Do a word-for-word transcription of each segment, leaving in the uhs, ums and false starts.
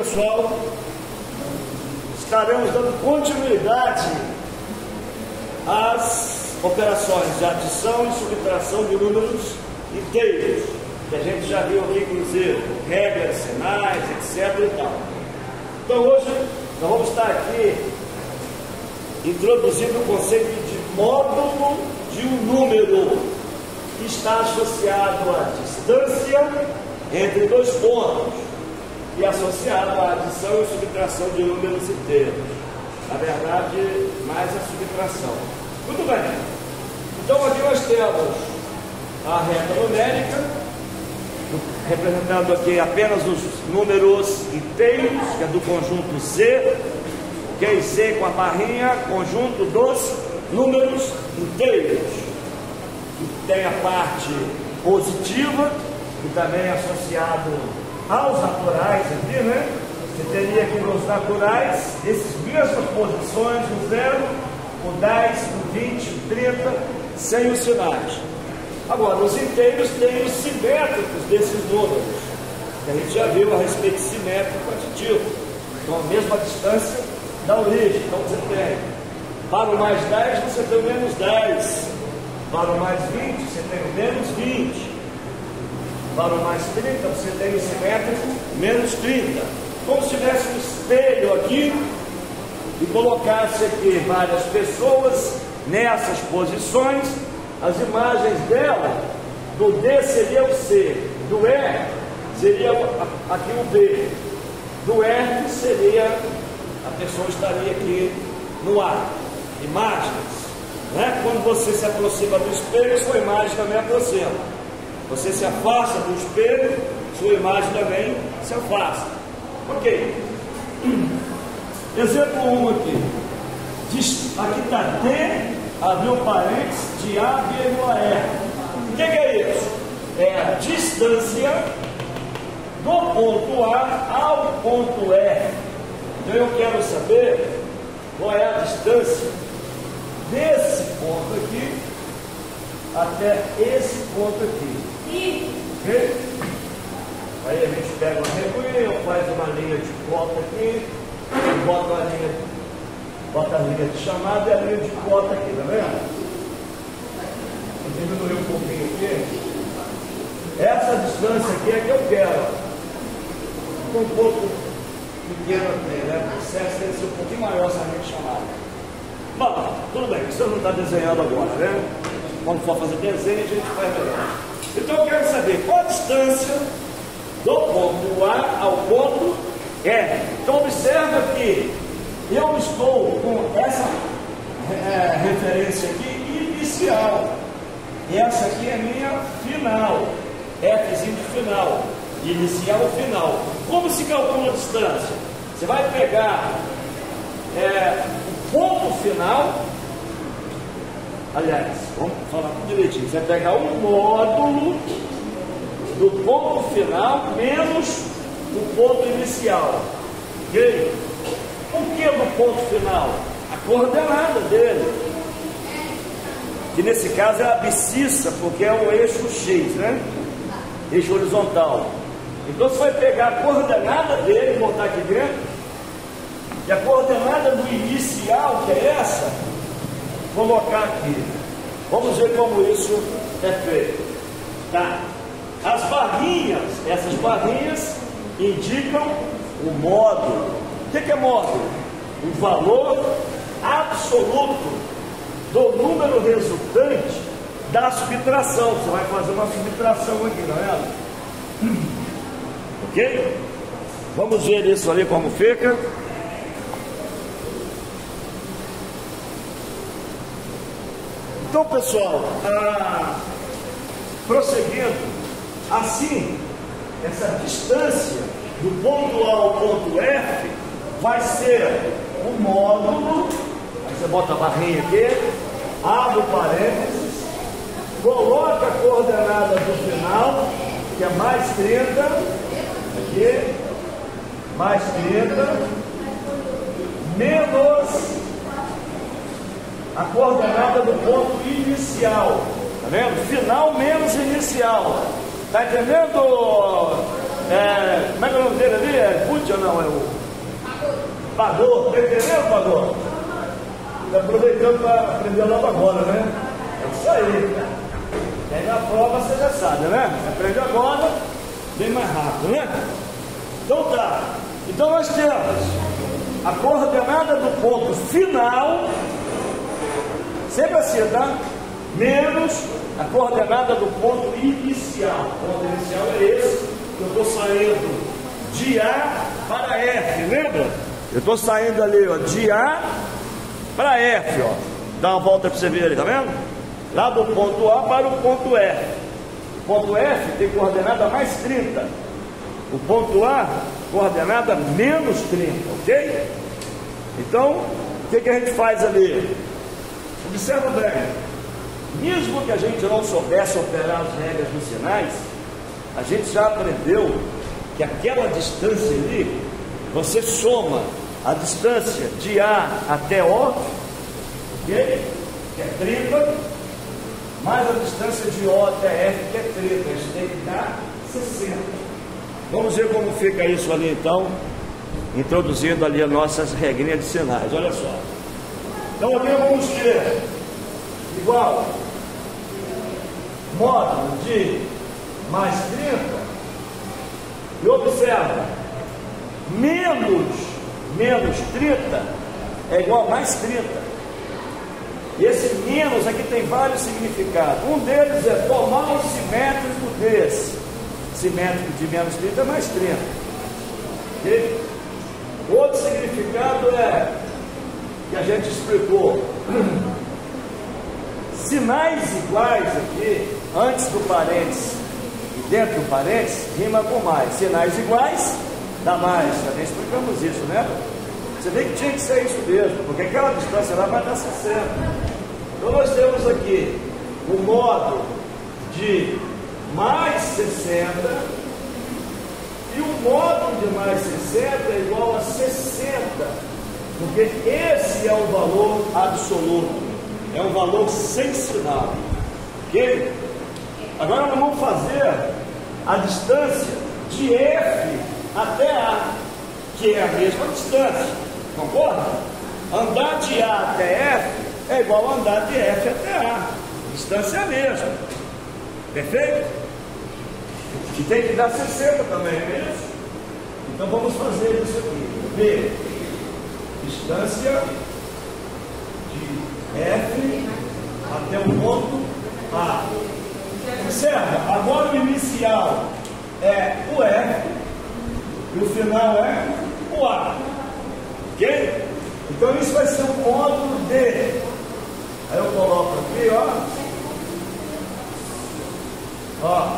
Pessoal, estaremos dando continuidade às operações de adição e subtração de números inteiros, que a gente já viu aqui, inclusive, regras, sinais, etc e tal. Então hoje nós vamos estar aqui introduzindo o conceito de módulo de um número que está associado à distância entre dois pontos e associado à adição e subtração de números inteiros. Na verdade, mais a subtração. Muito bem. Então aqui nós temos a reta numérica, representando aqui apenas os números inteiros, que é do conjunto Z, ok? Z com a barrinha, conjunto dos números inteiros, que tem a parte positiva, que também é associado aos naturais aqui, né? Você teria aqui nos naturais essas mesmas posições, o zero, o dez, o vinte, o trinta, sem os sinais. Agora, os inteiros têm os simétricos desses números, que a gente já viu a respeito de simétrico aditivo. Então, a mesma distância da origem. Então, você tem, para o mais dez, você tem o menos dez. Para o mais vinte, você tem o menos vinte. Para o mais trinta, você tem o simétrico menos trinta. Como se tivesse um espelho aqui e colocasse aqui várias pessoas nessas posições, as imagens dela, do D seria o C, do E seria aqui o B, do R seria, a pessoa estaria aqui no A. Imagens, né? Quando você se aproxima do espelho, sua imagem também aproxima. Você se afasta do espelho, sua imagem também se afasta. Ok. Exemplo um aqui. Diz, aqui está D, abriu parênteses, de A, vírgula, R. O que, que é isso? É a distância do ponto A ao ponto R. Então eu quero saber qual é a distância desse ponto aqui até esse ponto aqui. Okay? Aí a gente pega uma reguinha, faz uma linha de cota aqui, bota a linha, bota a linha de chamada e a linha de cota aqui, tá vendo? Vou diminuir um pouquinho aqui. Essa distância aqui é que eu quero. Um pouco pequeno aqui, né? O processo deve ser um pouquinho maior essa linha de chamada. Bom, tudo bem, você não está desenhando agora, né? Quando for fazer desenho, a gente faz melhor. Então eu quero saber qual a distância do ponto A ao ponto R. Então observa que eu estou com essa é, referência aqui inicial. E essa aqui é minha final. Fzinho de final. Inicial final. Como se calcula a distância? Você vai pegar é, o ponto final. Aliás, vamos falar tudo direitinho. Você vai pegar um módulo do ponto final menos o ponto inicial. Ok? O que é do ponto final? A coordenada dele. Que nesse caso é a abscissa, porque é o eixo X, né? Eixo horizontal. Então você vai pegar a coordenada dele e botar aqui dentro. E a coordenada do inicial, que é essa, colocar aqui. Vamos ver como isso é feito. Tá? As barrinhas, essas barrinhas indicam o módulo. O que é módulo? O valor absoluto do número resultante da subtração. Você vai fazer uma subtração aqui, não é? Ok? Vamos ver isso ali como fica. Então, pessoal, ah, prosseguindo, assim, essa distância do ponto A ao ponto F vai ser o módulo. Aí você bota a barrinha aqui, abre o parênteses, coloca a coordenada do final, que é mais trinta, aqui, mais trinta, menos a coordenada do ponto inicial. Tá vendo? Final menos inicial. Tá entendendo, É, como é que é o nome dele ali? É Pucci ou não? É o Pagou. Entendeu, Pagou? Está aproveitando para aprender logo agora, né? É isso aí. Aí na prova você já sabe, né? Aprende agora, bem mais rápido, né? Então tá. Então nós temos a coordenada do ponto final, sempre assim, tá? Menos a coordenada do ponto inicial. O ponto inicial é esse, que eu estou saindo de A para F, lembra? Eu estou saindo ali, ó, de A para F, ó. Dá uma volta para você ver ali, tá vendo? Lá do ponto A para o ponto F. O ponto F tem coordenada mais trinta. O ponto A, coordenada menos trinta, ok? Então, o que, que a gente faz ali? Observa bem. Mesmo que a gente não soubesse operar as regras dos sinais, a gente já aprendeu que aquela distância ali, você soma a distância de A até O, ok? Que é trinta, mais a distância de O até F, que é trinta. A gente tem que dar sessenta. Vamos ver como fica isso ali então, introduzindo ali as nossas regrinhas de sinais. Olha só. Então aqui vamos ter igual módulo de mais trinta. E observa, menos, menos trinta é igual a mais trinta. E esse menos aqui tem vários significados. Um deles é tomar o simétrico desse. Simétrico de menos trinta é mais trinta. Okay? Outro significado é, que a gente explicou, sinais iguais aqui, antes do parênteses e dentro do parênteses, rima com mais. Sinais iguais dá mais. Também explicamos isso, né? Você vê que tinha que ser isso mesmo, porque aquela distância lá vai dar sessenta. Então nós temos aqui o módulo de mais sessenta, e o módulo de mais sessenta é igual a sessenta, porque esse é o valor absoluto, é um valor sem sinal, ok? Agora nós vamos fazer a distância de F até A, que é a mesma distância, concorda? Andar de A até F é igual a andar de F até A, a distância é a mesma, perfeito? E tem que dar sessenta também, não é isso? Então vamos fazer isso aqui. B, distância de F até o ponto A. Observa, agora o inicial é o F e o final é o A. Ok? Então isso vai ser o módulo D. Aí eu coloco aqui, ó. Ó.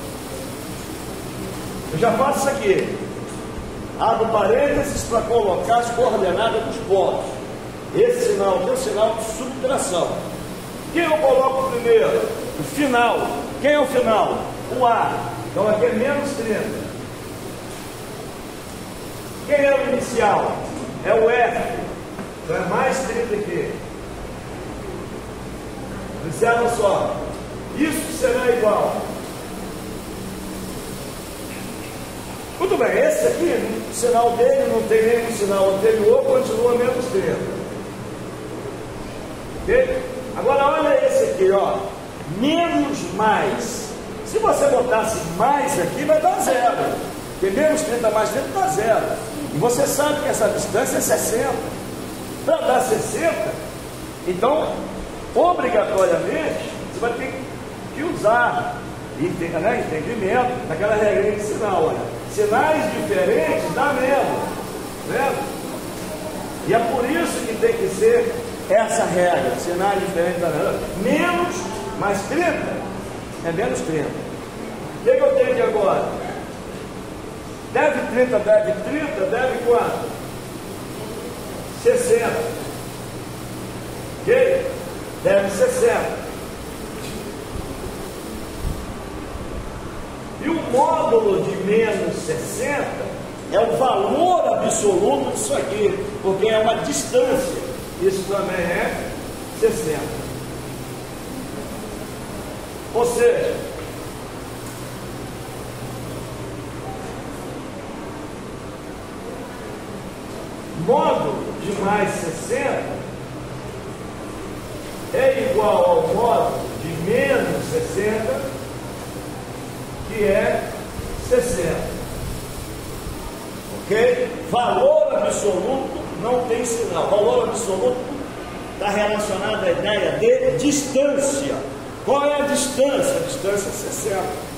Eu já faço isso aqui. Abro parênteses para colocar as coordenadas dos pontos. Esse sinal aqui é o sinal de subtração. Quem eu coloco primeiro? O final. Quem é o final? O A. Então aqui é menos trinta. Quem é o inicial? É o F. Então é mais trinta aqui. Observa só. Isso será igual. Muito bem, esse aqui, o sinal dele não tem nenhum sinal anterior, continua menos trinta. Ok? Agora olha esse aqui, ó. Menos mais. Se você botasse mais aqui, vai dar zero. Porque menos trinta mais trinta dá zero. E você sabe que essa distância é sessenta. Para dar sessenta, então, obrigatoriamente, você vai ter que usar né, entendimento daquela regra de sinal, olha. Sinais diferentes dá menos, né? E é por isso que tem que ser essa regra, sinais diferentes dá menos. Menos mais trinta é menos trinta. O que, que eu tenho aqui agora? Deve trinta, deve trinta, deve quanto? sessenta. Ok? Deve sessenta. E o módulo de menos sessenta é o valor absoluto disso aqui, porque é uma distância. Isso também é sessenta. Ou seja, módulo de mais sessenta é igual ao módulo de menos sessenta, que é sessenta. Ok? Valor absoluto não tem sinal. Valor absoluto está relacionado à ideia de distância. Qual é a distância? A distância é sessenta.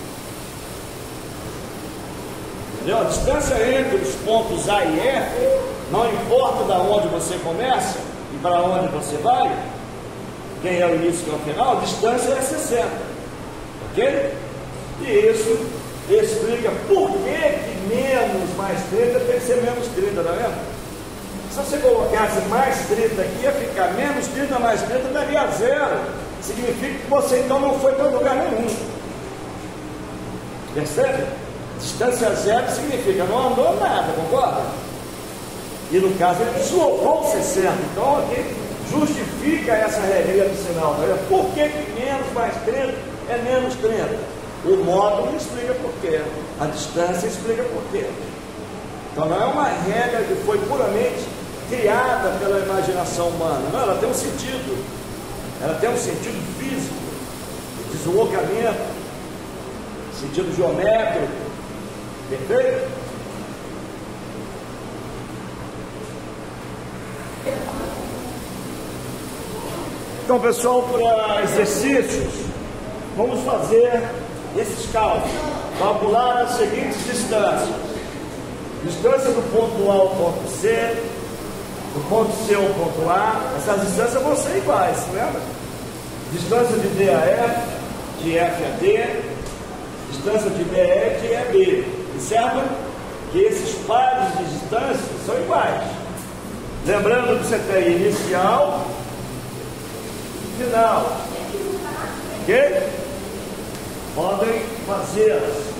Entendeu? A distância entre os pontos A e F, não importa de onde você começa e para onde você vai, quem é o início e quem é o final, a distância é sessenta. Ok? E isso explica por que, que menos mais trinta tem que ser menos trinta, tá vendo? Se você colocasse mais trinta aqui, ia ficar menos trinta mais trinta daria zero. Significa que você então não foi para lugar nenhum. Percebe? Distância zero significa não andou nada, concorda? E no caso ele deslocou sessenta. Então aqui justifica essa regrinha do sinal. Tá vendo? Por que, que menos mais trinta é menos trinta? O módulo explica por quê. A distância explica por quê. Então não é uma regra que foi puramente criada pela imaginação humana. Não, ela tem um sentido. Ela tem um sentido físico, de deslocamento, sentido geométrico. Perfeito? Então, pessoal, para exercícios, vamos fazer esses cálculos. Calcular as seguintes distâncias: distância do ponto A ao ponto C, do ponto C ao ponto A. Essas distâncias vão ser iguais, lembra? Distância de D a F, de F a D, distância de B a E, de E a B. Observa que esses pares de distâncias são iguais. Lembrando que você tem inicial e final. Ok? Podem fazê-las.